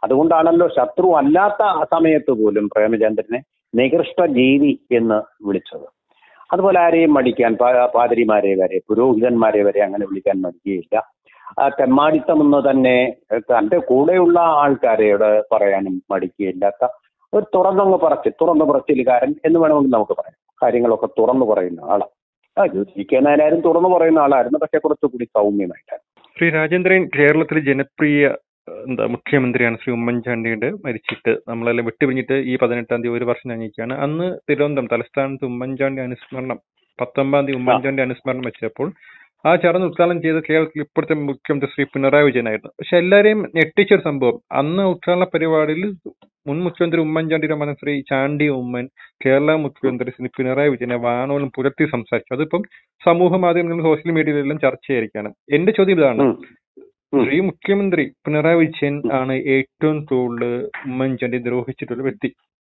അതുകൊണ്ടാണല്ലോ ശത്രു അല്ലാത്ത സമയത്ത് പോലും പ്രേമചന്ദ്രനെ നികൃഷ്ട ജീവി എന്ന് വിളിച്ചത്. അതുപോലെ ആരെയും മടിക്കാൻ പാതിരിമാരെ വരെ പുരോഹിതന്മാരെ വരെ അങ്ങനെ വിളിക്കാൻ മടിക്കുകയില്ല. തെമ്മാടിത്തം എന്ന് തന്നെ തന്റെ കൂടെയുള്ള ആൾക്കാരോട് പറയാനും മടിക്കുകയില്ലാത്ത ഒരു തുറന്നു പറച്ചിലുകാരൻ എന്ന് വേണമെങ്കിൽ നമുക്ക് പറയാം. കാര്യങ്ങളൊക്കെ തുറന്നു പറയുന്ന ആളാണ്. ജിക്കാനായാലും തുറന്നു പറയുന്ന ആളായിരുന്നു, പക്ഷെ കുറച്ചുകൂടി സൗമ്യമായിട്ടാണ്. ശ്രീ രാജേന്ദ്രൻ കേരളത്തിലെ ജനപ്രിയ മുഖ്യമന്ത്രിയാണ്. ശ്രീ ഉമ്മൻചാണ്ടിയുടെ മരിച്ചിട്ട് നമ്മളെല്ലാം വിട്ടുപിരിഞ്ഞിട്ട് ഈ 18-ാം തീയതി ഒരു വർഷം കഴിഞ്ഞിരിക്കുകയാണ്. അന്ന് തിരുവനന്തപുരം തലസ്ഥാനത്ത് ഉമ്മൻചാണ്ടി അനുസ്മരണം 19-ാം തീയതി ഉമ്മൻചാണ്ടി അനുസ്മരണം വെച്ചപ്പോൾ ആ ചടങ്ങ് ഉദ്ഘാടനം ചെയ്ത കേരളത്തിൽ ഇപ്പോഴത്തെ മുഖ്യമന്ത്രി ശ്രീ പിണറായി വിജയനായിരുന്നു. പക്ഷെ എല്ലാവരെയും ഞെട്ടിച്ചൊരു സംഭവം, അന്ന് ഉദ്ഘാടന പരിപാടിയിൽ മുൻ മുഖ്യമന്ത്രി ഉമ്മൻചാണ്ടിയുടെ മകൻ ശ്രീ ചാണ്ടി ഉമ്മൻ കേരള മുഖ്യമന്ത്രി ശ്രീ പിണറായി വിജയനെ വാനോളം പുലർത്തി സംസാരിച്ചു. അതിപ്പം സമൂഹ മാധ്യമങ്ങളിലും സോഷ്യൽ മീഡിയയിലെല്ലാം ചർച്ചയായിരിക്കാണ്. എന്റെ ചോദ്യം ഇതാണ്, ശ്രീ മുഖ്യമന്ത്രി പിണറായി വിജയൻ ആണ് ഏറ്റവും കൂടുതൽ ഉമ്മൻചാണ്ടി ദ്രോഹിച്ചിട്ടുള്ള വ്യക്തി.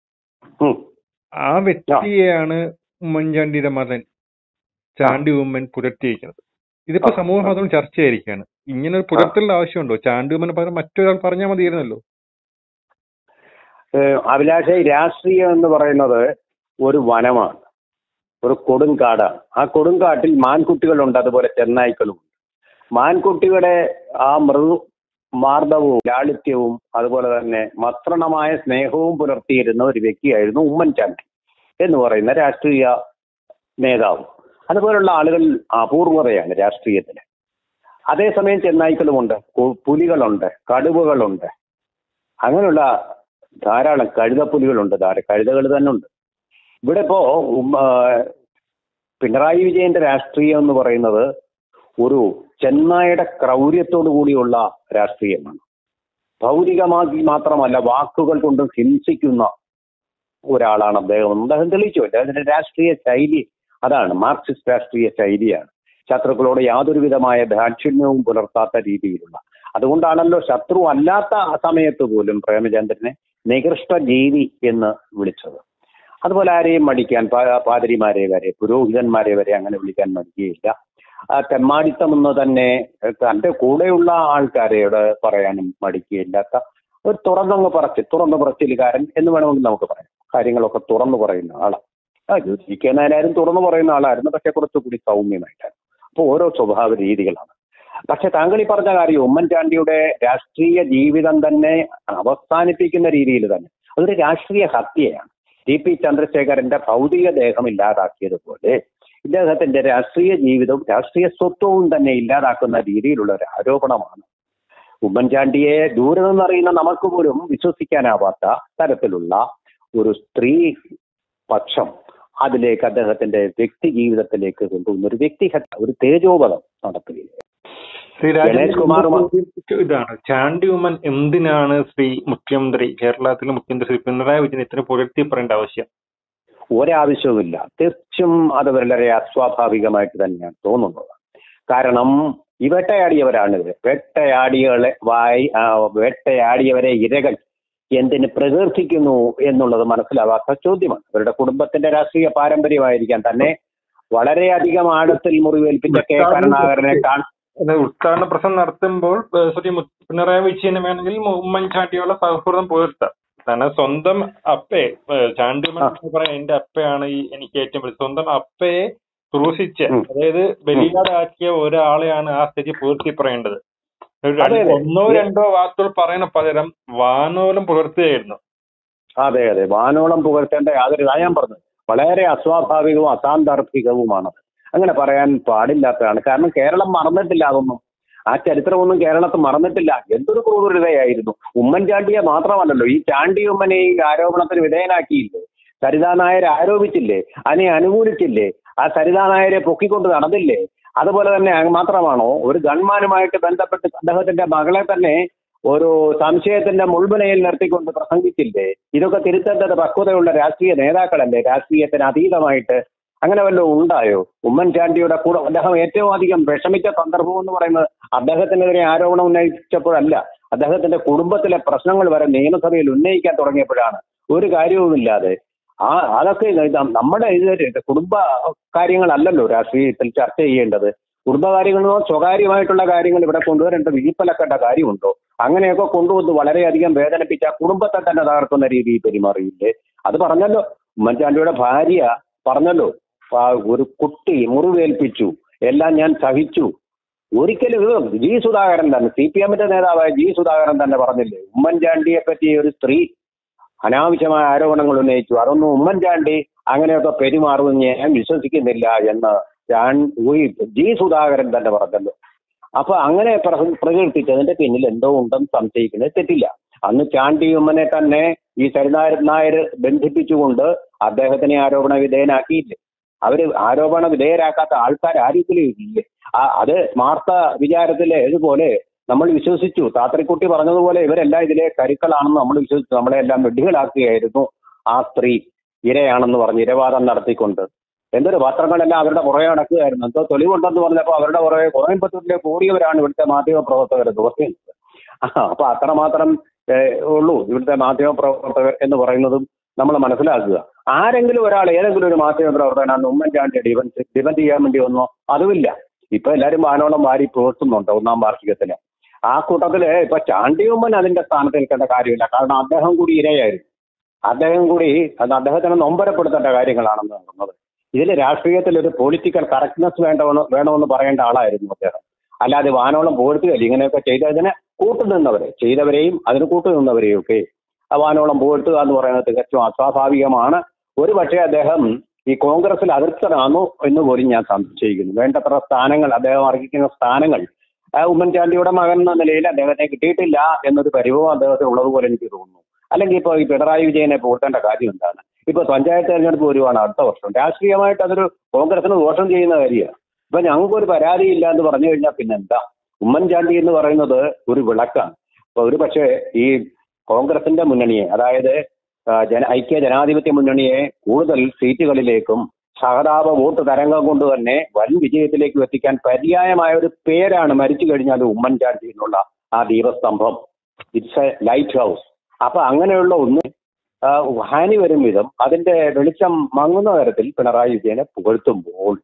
ആ വ്യക്തിയെയാണ് ഉമ്മൻചാണ്ടിയുടെ മകൻ ചാണ്ടി ഉമ്മൻ പുലർത്തിയിരിക്കുന്നത്. ഇതിപ്പോ സമൂഹ മാധ്യമം ചർച്ചയായിരിക്കാണ്. ഇങ്ങനെ ഒരു പുലർത്തലിന്റെ ആവശ്യമുണ്ടോ? ചാണ്ടി ഉമ്മന് പകരം മറ്റൊരാൾ പറഞ്ഞാൽ മതിയായിരുന്നല്ലോ. അഭിലാഷ്, രാഷ്ട്രീയം എന്ന് പറയുന്നത് ഒരു വനമാണ്, ഒരു കൊടുങ്കാടാണ്. ആ കൊടുങ്കാട്ടിൽ മാൻകുട്ടികളുണ്ട്, അതുപോലെ ചെന്നായ്ക്കളുമുണ്ട്. മാൻകുട്ടികളുടെ ആ മാർദ്ദവും ലാളിത്യവും അതുപോലെ തന്നെ മസൃണമായ സ്നേഹവും പുലർത്തിയിരുന്ന ഒരു വ്യക്തിയായിരുന്നു ഉമ്മൻചാണ്ടി എന്ന് പറയുന്ന രാഷ്ട്രീയ നേതാവ്. അതുപോലുള്ള ആളുകൾ അപൂർവതയാണ് രാഷ്ട്രീയത്തിന്. അതേസമയം ചെന്നായ്ക്കളുമുണ്ട്, പുലികളുണ്ട്, കടുവകളുണ്ട്, അങ്ങനെയുള്ള ധാരാളം കഴുതപ്പുലികളുണ്ട്, കഴുതകൾ തന്നെ ഉണ്ട്. ഇവിടെ ഇപ്പോ പിണറായി വിജയന്റെ രാഷ്ട്രീയം എന്ന് പറയുന്നത് ഒരു ചെന്നായുടെ ക്രൗര്യത്തോടു കൂടിയുള്ള രാഷ്ട്രീയമാണ്. ഭൗതികമായി മാത്രമല്ല, വാക്കുകൾ കൊണ്ടും ഹിംസിക്കുന്ന ഒരാളാണ് അദ്ദേഹം. അദ്ദേഹം തെളിയിച്ചു. അദ്ദേഹത്തിന്റെ രാഷ്ട്രീയ ശൈലി അതാണ്, മാർക്സിസ്റ്റ് രാഷ്ട്രീയ ശൈലിയാണ്. ശത്രുക്കളോട് യാതൊരു വിധമായ ദാക്ഷിണ്യവും പുലർത്താത്ത രീതിയിലുള്ള. അതുകൊണ്ടാണല്ലോ ശത്രു അല്ലാത്ത സമയത്ത് പോലും പ്രേമചന്ദ്രനെ നികൃഷ്ട ജീവി എന്ന് വിളിച്ചത്. അതുപോലെ ആരെയും മടിക്കാൻ പാതിരിമാരെ വരെ പുരോഹിതന്മാരെ വരെ അങ്ങനെ വിളിക്കാൻ മടിക്കുകയില്ല. തെമ്മാടിത്തം എന്ന് തന്നെ തന്റെ കൂടെയുള്ള ആൾക്കാരോട് പറയാനും മടിക്കുകയില്ലാത്ത ഒരു തുറന്നു പറച്ചിലുകാരൻ എന്ന് വേണമെങ്കിൽ നമുക്ക് പറയാം. കാര്യങ്ങളൊക്കെ തുറന്നു പറയുന്ന ആളാണ്. ജിക്കാനായാലും തുറന്നു പറയുന്ന ആളായിരുന്നു, പക്ഷെ കുറച്ചുകൂടി സൗമ്യമായിട്ടാണ്. അപ്പോൾ ഓരോ സ്വഭാവ രീതികളാണ്. പക്ഷെ താങ്കൾ ഈ പറഞ്ഞ കാര്യം ഉമ്മൻചാണ്ടിയുടെ രാഷ്ട്രീയ ജീവിതം തന്നെ അവസാനിപ്പിക്കുന്ന രീതിയിൽ തന്നെ അതൊരു രാഷ്ട്രീയ ഹത്യയാണ്. ടി.പി. ചന്ദ്രശേഖരന്റെ ഭൗതിക ദേഹം ഇല്ലാതാക്കിയതുപോലെ ഇദ്ദേഹത്തിന്റെ രാഷ്ട്രീയ ജീവിതവും രാഷ്ട്രീയ സ്വത്വവും തന്നെ ഇല്ലാതാക്കുന്ന രീതിയിലുള്ള ഒരു ആരോപണമാണ്. ഉമ്മൻചാണ്ടിയെ ദൂരെ നിന്നറിയുന്ന നമുക്ക് പോലും വിശ്വസിക്കാനാവാത്ത തരത്തിലുള്ള ഒരു സ്ത്രീ പക്ഷം അതിലേക്ക് അദ്ദേഹത്തിന്റെ വ്യക്തി ജീവിതത്തിലേക്ക് കൊണ്ടുവന്ന ഒരു വ്യക്തിഹത്യ, ഒരു തേജോവധം നടത്തുകയാണ്. ഗണേഷ് കുമാർ ഇതാണ് ചാണ്ടി ഉമ്മൻ എന്തിനാണ് കേരളത്തിലെ മുഖ്യമന്ത്രി ശ്രീ പിണറായി വിജയൻ ഇത്ര പുലർത്തി പറയേണ്ട ആവശ്യം? ഒരാവശ്യവുമില്ല. തീർച്ചയായും അത് വളരെ അസ്വാഭാവികമായിട്ട് തന്നെയാണ് തോന്നുന്നത്. കാരണം ഈ വേട്ടയാടിയവരാണിത്. വേട്ടയാടിയവരെ ഇരകൾ എന്തിന് പ്രകീർത്തിക്കുന്നു എന്നുള്ളത് മനസ്സിലാവാത്ത ചോദ്യമാണ്. അവരുടെ കുടുംബത്തിന്റെ രാഷ്ട്രീയ പാരമ്പര്യമായിരിക്കാൻ തന്നെ വളരെയധികം ആഴത്തിൽ മുറിവേൽപ്പിച്ച കെ കരുണാകരനെ ഉദ്ഘാടന പ്രസംഗം നടത്തുമ്പോൾ ശ്രീ പിണറായി വിജയന് വേണമെങ്കിൽ ഉമ്മൻചാണ്ടിയുള്ള സൗഹൃദം പുലർത്താം. കാരണം സ്വന്തം അപ്പയെ ചാണ്ടി പറയാൻ എന്റെ അപ്പയാണ് എനിക്ക് ഏറ്റവും വലിയ സ്വന്തം അപ്പയെ ക്രൂശിച്ച്, അതായത് ബലിയാടാക്കിയ ഒരാളെയാണ് ആ സ്ഥിതി പുലർത്തി പറയേണ്ടത്. ഒന്നോ രണ്ടോ വാക്കുകൾ പറയുന്ന പകരം വാനോളം പുലർത്തുകയായിരുന്നു. അതെ, വാനോളം പുകഴ്ത്തേണ്ട യാതൊരു ഞാൻ പറഞ്ഞു വളരെ അസ്വാഭാവികവും അസാന്ദർഭികവുമാണത്. അങ്ങനെ പറയാൻ പാടില്ലാത്തതാണ്. കാരണം കേരളം മറന്നിട്ടില്ല അതൊന്നും. ആ ചരിത്രമൊന്നും കേരളത്തിൽ മറന്നിട്ടില്ല. എന്തൊരു ക്രൂരതയായിരുന്നു. ഉമ്മൻചാണ്ടിയെ മാത്രമല്ലല്ലോ, ഈ ചാണ്ടി ഉമ്മനെ ഈ ആരോപണത്തിന് വിധേയനാക്കിയില്ലേ, സരിതാ നായർ ആരോപിച്ചില്ലേ, അതിനെ അനുകൂലിച്ചില്ലേ, ആ സരിതാ നായരെ പൊക്കിക്കൊണ്ട് നടന്നില്ലേ. അതുപോലെ തന്നെ മാത്രമാണോ ഒരു ഗൺമാനുമായിട്ട് ബന്ധപ്പെട്ട് അദ്ദേഹത്തിന്റെ മകളെ തന്നെ ഒരു സംശയത്തിന്റെ മുൾമുനയിൽ നിർത്തിക്കൊണ്ട് പ്രസംഗിച്ചില്ലേ. ഇതൊക്കെ തിരുത്തേണ്ടത് പക്വതയുള്ള രാഷ്ട്രീയ നേതാക്കളല്ലേ. രാഷ്ട്രീയത്തിന് അതീതമായിട്ട് അങ്ങനെ വല്ലതും ഉണ്ടായോ? ഉമ്മൻചാണ്ടിയുടെ കൂടെ അദ്ദേഹം ഏറ്റവും അധികം വിഷമിച്ച സന്ദർഭം എന്ന് പറയുന്നത് അദ്ദേഹത്തിനെതിരെ ആരോപണം ഉന്നയിച്ചപ്പോഴല്ല, അദ്ദേഹത്തിന്റെ കുടുംബത്തിലെ പ്രശ്നങ്ങൾ വരെ നിയമസഭയിൽ ഉന്നയിക്കാൻ തുടങ്ങിയപ്പോഴാണ്. ഒരു കാര്യവുമില്ലാതെ അതൊക്കെ നമ്മുടെ കുടുംബ കാര്യങ്ങളല്ലല്ലോ രാഷ്ട്രീയത്തിൽ ചർച്ച ചെയ്യേണ്ടത്. കുടുംബകാര്യങ്ങളോ സ്വകാര്യമായിട്ടുള്ള കാര്യങ്ങൾ ഇവിടെ കൊണ്ടുവരേണ്ട വിധിപ്പലക്കേണ്ട കാര്യമുണ്ടോ? അങ്ങനെയൊക്കെ കൊണ്ടുവന്ന് വളരെയധികം വേദനിപ്പിച്ച കുടുംബത്തെ തന്നെ തകർക്കുന്ന രീതിയിൽ പെരുമാറിയില്ലേ? അത് പറഞ്ഞല്ലോ, ഉമ്മൻചാണ്ടിയുടെ ഭാര്യ പറഞ്ഞല്ലോ, ഒരു കുട്ടി മുറിവേൽപ്പിച്ചു, എല്ലാം ഞാൻ സഹിച്ചു. ഒരിക്കലും ഇത് ജി സുധാകരൻ തന്നെ, CPM-ന്റെ നേതാവായ ജി സുധാകരൻ തന്നെ പറഞ്ഞില്ലേ, ഉമ്മൻചാണ്ടിയെ പറ്റി ഒരു സ്ത്രീ അനാവശ്യമായ ആരോപണങ്ങൾ ഉന്നയിച്ചു, അതൊന്നും ഉമ്മൻചാണ്ടി അങ്ങനെയൊക്കെ പെരുമാറുമെന്ന് ഞാൻ വിശ്വസിക്കുന്നില്ല എന്ന് ജി സുധാകരൻ തന്നെ പറഞ്ഞല്ലോ. അപ്പൊ അങ്ങനെ പ്രകീർത്തിച്ചതിന്റെ പിന്നിൽ എന്തോ ഉണ്ടെന്ന് സംശയിക്കുന്നത് തെറ്റില്ല. അന്ന് ചാണ്ടി ഉമ്മനെ തന്നെ ഈ സരിനായർ നായർ ബന്ധിപ്പിച്ചുകൊണ്ട് അദ്ദേഹത്തിനെ ആരോപണ വിധേയനാക്കിയില്ലേ? അവര് ആരോപണ വിധേയരാക്കാത്ത ആൾക്കാർ ആരെങ്കിലും ഇല്ലേ? അത് സ്മാർത്ഥ വിചാരത്തിലെ ഇതുപോലെ നമ്മൾ വിശ്വസിച്ചു. താത്രിക്കുട്ടി പറഞ്ഞതുപോലെ ഇവരെല്ലാം ഇതിലെ കരുക്കളാണെന്ന് നമ്മൾ വിശ്വസിച്ചു. നമ്മളെല്ലാം വെടികളാക്കുകയായിരുന്നു ആ സ്ത്രീ ഇരയാണെന്ന് പറഞ്ഞ് ഇരവാദം നടത്തിക്കൊണ്ട്. എന്തൊരു പത്രങ്ങളെല്ലാം അവരുടെ പുറകെ നടക്കുകയായിരുന്നു. എന്തോ തെളിവുണ്ടെന്ന് പറഞ്ഞപ്പോൾ അവരുടെ പുറകെ കോയമ്പത്തൂരിലേക്ക് ഓടിയവരാണ് ഇവിടുത്തെ മാധ്യമ പ്രവർത്തകർ പറയുന്നത്. അപ്പൊ അത്രമാത്രം ഉള്ളൂ ഇവിടുത്തെ മാധ്യമ പ്രവർത്തകർ എന്ന് പറയുന്നതും നമ്മൾ മനസ്സിലാക്കുക. ആരെങ്കിലും ഒരാൾ ഏതെങ്കിലും ഒരു മാധ്യമ പ്രവർത്തകനാണ് ഉമ്മൻചാണ്ടിയെ ഡിഫൻഡ് ചെയ്യാൻ വേണ്ടി വന്നോ? അതുമില്ല. ഇപ്പൊ എല്ലാവരും വാനോളം വാരി പുകഴ്ത്തുന്നുണ്ട് 1-ാം വാർഷികത്തിന്. ആ കൂട്ടത്തില് ഇപ്പൊ ചാണ്ടി ഉമ്മൻ അതിന്റെ സ്ഥാനത്ത് നിൽക്കേണ്ട കാര്യമില്ല. കാരണം അദ്ദേഹം കൂടി ഇരയായിരുന്നു. അദ്ദേഹം കൂടി അദ്ദേഹത്തിനെ നൊമ്പരപ്പെടുത്തേണ്ട കാര്യങ്ങളാണെന്ന് പറയുന്നത്. ഇതിൽ രാഷ്ട്രീയത്തിൽ ഒരു പൊളിറ്റിക്കൽ കറക്റ്റ്നെസ് വേണമെന്ന് പറയേണ്ട ആളായിരുന്നു അദ്ദേഹം. അല്ലാതെ വാനോളം പുകഴ്ത്തുകയല്ല. ഇങ്ങനെയൊക്കെ ചെയ്തതിനെ കൂട്ടുനിന്നവരെ, ചെയ്തവരെയും അതിന് കൂട്ടുനിന്നവരെയും ഒക്കെ വാനോളം പുകഴ്ത്തുക എന്ന് പറയുന്നത് തികച്ചും അസ്വാഭാവികമാണ്. ഒരു പക്ഷേ അദ്ദേഹം ഈ കോൺഗ്രസിൽ അതൃപ്തനാണോ എന്ന് പോലും ഞാൻ സംശയിക്കുന്നു. വേണ്ടത്ര സ്ഥാനങ്ങൾ, അദ്ദേഹം അർഹിക്കുന്ന സ്ഥാനങ്ങൾ ഉമ്മൻചാണ്ടിയുടെ മകൻ എന്ന നിലയിൽ അദ്ദേഹത്തെ കിട്ടിയിട്ടില്ല എന്നൊരു പരിഭവം അദ്ദേഹത്തിന് ഉള്ളതുപോലെ എനിക്ക് തോന്നുന്നു. അല്ലെങ്കിൽ ഇപ്പോൾ ഈ പിണറായി വിജയനെ പുകഴ്ത്തേണ്ട കാര്യം എന്താണ്? ഇപ്പൊ പഞ്ചായത്ത് തെരഞ്ഞെടുപ്പ് വരുവാണ് അടുത്ത വർഷം. രാഷ്ട്രീയമായിട്ട് അതൊരു കോൺഗ്രസിന് ദോഷം ചെയ്യുന്ന കാര്യമാണ്. ഇപ്പൊ ഞങ്ങൾക്കൊരു പരാതിയില്ല എന്ന് പറഞ്ഞു കഴിഞ്ഞാൽ പിന്നെന്താ? ഉമ്മൻചാണ്ടി എന്ന് പറയുന്നത് ഒരു വിളക്കാണ്. അപ്പൊ ഒരു പക്ഷേ ഈ കോൺഗ്രസിന്റെ മുന്നണിയെ, അതായത് ഐക്യ ജനാധിപത്യ മുന്നണിയെ കൂടുതൽ സീറ്റുകളിലേക്കും സഹതാപ വോട്ട് തരംഗം കൊണ്ട് തന്നെ വൻ വിജയത്തിലേക്കും എത്തിക്കാൻ പര്യായമായ ഒരു പേരാണ് മരിച്ചു കഴിഞ്ഞാൽ ഉമ്മൻചാണ്ടി എന്നുള്ള ആ ദീപസ്തംഭം. It's a lighthouse. അപ്പൊ അങ്ങനെയുള്ള ഒന്ന് ഹാനി വരും വിധം അതിന്റെ വെളിച്ചം മങ്ങുന്ന തരത്തിൽ പിണറായി വിജയനെ പുകഴ്ത്തുമ്പോൾ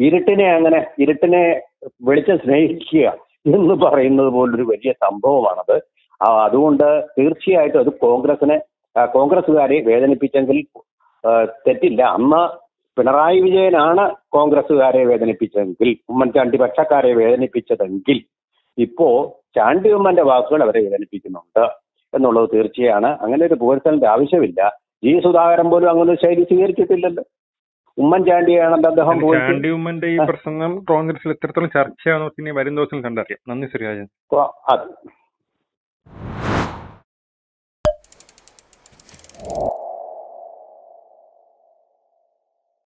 ഇരുട്ടിനെ വെളിച്ചം സ്നേഹിക്കുക എന്ന് പറയുന്നത് പോലൊരു വലിയ സംഭവമാണത്. അതുകൊണ്ട് തീർച്ചയായിട്ടും അത് കോൺഗ്രസുകാരെ വേദനിപ്പിച്ചെങ്കിൽ തെറ്റില്ല. അന്ന് പിണറായി വിജയനാണ് കോൺഗ്രസുകാരെ വേദനിപ്പിച്ചെങ്കിൽ, ഉമ്മൻചാണ്ടി പക്ഷക്കാരെ വേദനിപ്പിച്ചതെങ്കിൽ ഇപ്പോ ചാണ്ടി ഉമ്മന്റെ വാക്കുകൾ അവരെ വേദനിപ്പിക്കുന്നുണ്ട് എന്നുള്ളത് തീർച്ചയാണ്. അങ്ങനെ ഒരു പുകഴ്ത്തലിന്റെ ആവശ്യമില്ല. ജി സുധാകരൻ പോലും അങ്ങനെ ഒരു ശൈലി സ്വീകരിച്ചിട്ടില്ലല്ലോ. ഉമ്മൻചാണ്ടിയാണല്ലോ അദ്ദേഹം. ചാണ്ടി ഉമ്മന്റെ ഈ പ്രസംഗം കോൺഗ്രസിൽ എത്രത്തോളം ചർച്ചയാണെന്ന് വരും ദിവസം കണ്ടറിയാം. നന്ദി ശ്രീരാജൻ.